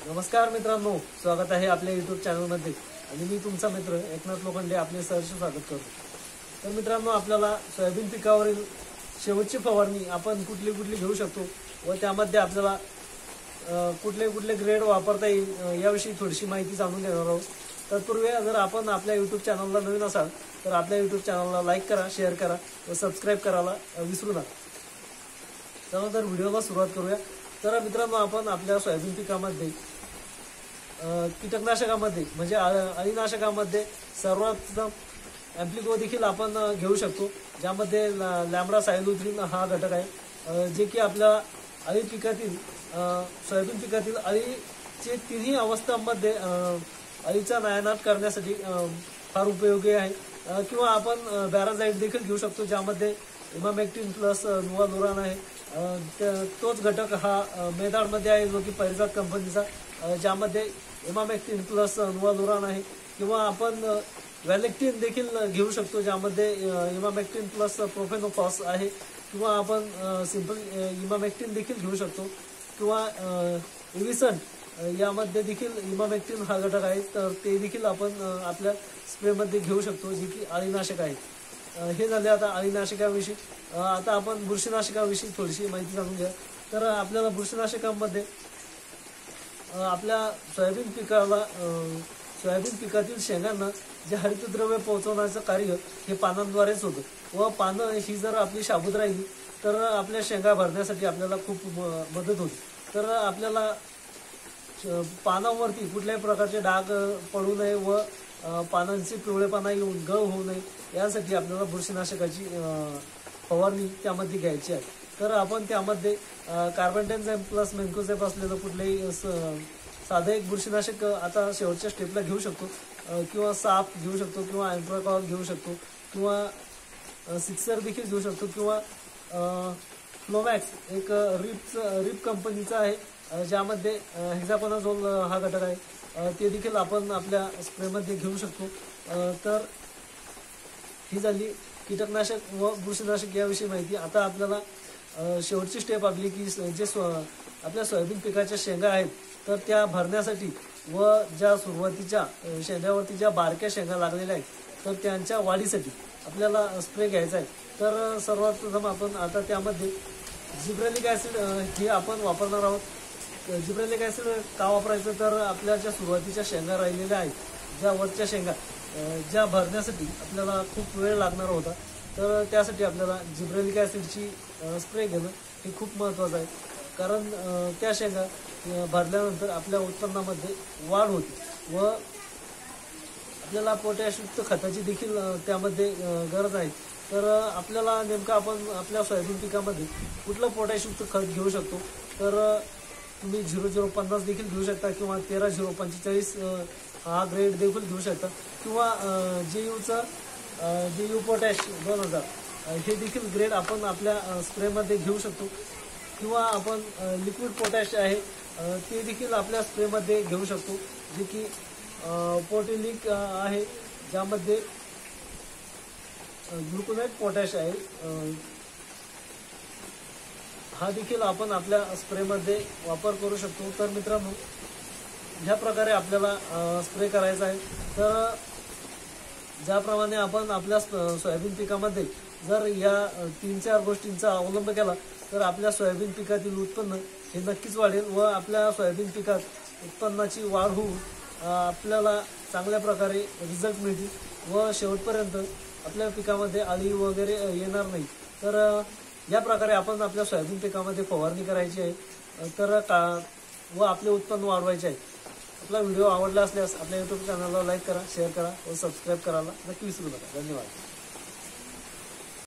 नमस्कार मित्रांनो, स्वागत आहे आपल्या YouTube चॅनलमध्ये आणि मी तुमचा मित्र एकनाथ लोखंडे आपले सहर्ष स्वागत करतो। तर मित्रांनो, आपल्याला सोयाबीन पिकावरील शेवटची फवारणी आपण कुठली घेऊ शकतो व त्यामध्ये आपल्याला कुठले ग्रेड वापरता येईल याविषयी थोडीशी माहिती जाणून घेणार आहोत। तत्पूर्वी जर आपण आपल्या YouTube चॅनलला नवीन असाल तर आपल्या YouTube चॅनलला लाईक करा, शेअर करा व सबस्क्राइब करायला विसरू नका। तर व्हिडिओला सुरुवात करूया। तर मित्रांनो, आपण आपल्या सोयाबीन पिकामध्ये कीटकनाशकामध्ये म्हणजे अळीनाशकामध्ये सर्वात प्रथम ॲम्प्लिको देखील आपण घेऊ शकतो, ज्यामध्ये लॅम्ब्डा सायलोथ्रिन हा घटक आहे, जे की आपल्या अळी पिकातील सोयाबीन पिकातील अळीचे तिन्ही अवस्थांमध्ये अळीचा नायनाट करण्यासाठी फार उपयोगी आहे। किंवा आपण बॅराझाइड देखील घेऊ शकतो, ज्यामध्ये इमामेक्टिन प्लस नुवालुरान आहे। तोच घटक हा मेदाडमध्ये आहे, जो की परिजात कंपनीचा, ज्यामध्ये इमामेक्टिन प्लस नुवालुरान आहे। किंवा आपण व्हॅलेक्टिन देखील घेऊ शकतो, ज्यामध्ये इमामेक्टिन प्लस प्रोफेनोफॉस आहे। किंवा आपण सिंपल इमामेक्टिन देखील घेऊ शकतो। किंवा इव्हिसन यामध्ये देखील इमामेक्टिन हा घटक आहे, तर ते देखील आपण आपल्या स्प्रेमध्ये घेऊ शकतो, जे की अळीनाशक आहे। हे झाले आता अळीनाशकाविषयी। आता आपण बुरशीनाशकाविषयी थोडीशी माहिती जाणून घ्या। तर आपल्याला बुरशीनाशकामध्ये आपल्या सोयाबीन पिकातील शेंगांना जे हरितद्रव्य पोहोचवण्याचं कार्य हे पानांद्वारेच होतं व पानं ही जर आपली शाबूत राहिली तर आपल्या शेंगा भरण्यासाठी आपल्याला खूप मदत होते। तर आपल्याला पानांवरती कुठल्याही प्रकारचे डाग पडू नये व पानांची पिवळेपणा येऊन गळ होऊ नये यासाठी आपल्याला बुरशीनाशकाची फवारणी त्यामध्ये घ्यायची आहे। तर आपण त्यामध्ये कार्बनडेन्झाईम प्लस मेन्कोझेब असलेलं कुठलेही साधं एक बुरशीनाशक आता शेवटच्या स्टेपला घेऊ शकतो, किंवा साप घेऊ शकतो, किंवा अँट्राकॉल घेऊ शकतो, किंवा सिक्सर देखील घेऊ शकतो, किंवा फ्लोमॅक्स एक रिप कंपनीचा आहे, ज्यामध्ये हेक्साकोनाझोल हा घटक आहे, ते देखील आपण आपल्या स्प्रेमध्ये घेऊ शकतो। तर ही झाली कीटकनाशक व बुरशीनाशक याविषयी माहिती। आता आपल्याला शेवटची स्टेप आपली की जे आपल्या सोयाबीन पिकाच्या शेंगा आहेत तर त्या भरण्यासाठी व ज्या सुरुवातीच्या शेंड्यावरती ज्या बारक्या शेंगा लागलेल्या आहेत तर त्यांच्या वाढीसाठी आपल्याला स्प्रे घ्यायचा आहे। तर सर्वात प्रथम आपण आता त्यामध्ये जिब्रेलिक ॲसिड हे आपण वापरणार आहोत। जिब्रेलिक ॲसिड का वापरायचं, तर आपल्या ज्या सुरुवातीच्या शेंगा राहिलेल्या आहेत, ज्या वरच्या शेंगा ज्या भरण्यासाठी आपल्याला खूप वेळ लागणार होता, तर त्यासाठी आपल्याला जिब्रेलिक ॲसिडची स्प्रे घेणं हे खूप महत्त्वाचं आहे। कारण त्या शेंगा भरल्यानंतर आपल्या उत्पन्नामध्ये वाढ होते व आपल्याला पोटॅशयुक्त खताची देखील त्यामध्ये गरज आहे। तर आपल्याला नेमकं आपण आपल्या सोयाबीन पिकामध्ये कुठलं पोटॅशयुक्त खत घेऊ शकतो, तर तुम्ही 0050 देखील घेऊ शकता, किंवा 13045 हा ग्रेड देखील घेऊ शकता, किंवा JU पोटॅश 2000 हे देखील ग्रेड आपण आपल्या स्प्रेमध्ये घेऊ शकतो। किंवा आपण लिक्विड पोटॅश आहे ते देखील आपल्या स्प्रेमध्ये घेऊ शकतो, जे की पोर्टिलिक आहे, ज्यामध्ये ग्लुकोनेट पोटॅश आहे, हा देखील आपण आपल्या स्प्रेमध्ये वापर करू शकतो। तर मित्रांनो, ह्या प्रकारे आपल्याला स्प्रे करायचा आहे। तर ज्याप्रमाणे आपण आपल्या सोयाबीन पिकामध्ये जर या 3-4 गोष्टींचा अवलंब केला तर आपल्या सोयाबीन पिकातील उत्पन्न हे नक्कीच वाढेल व आपल्या सोयाबीन पिकात उत्पन्नाची वाढ होऊन आपल्याला चांगल्या प्रकारे रिझल्ट मिळतील व शेवटपर्यंत आपल्या पिकामध्ये अळी वगैरे येणार नाही। तर या प्रकारे आपण आपल्या सोयाबीन पिकामध्ये फवारणी करायची आहे तर व आपले उत्पन्न वाढवायचे आहे। आपला व्हिडिओ आवडला असल्यास आपल्या YouTube चॅनलला लाईक करा, शेअर करा व सबस्क्राईब करायला नक्की विसरू नका। धन्यवाद।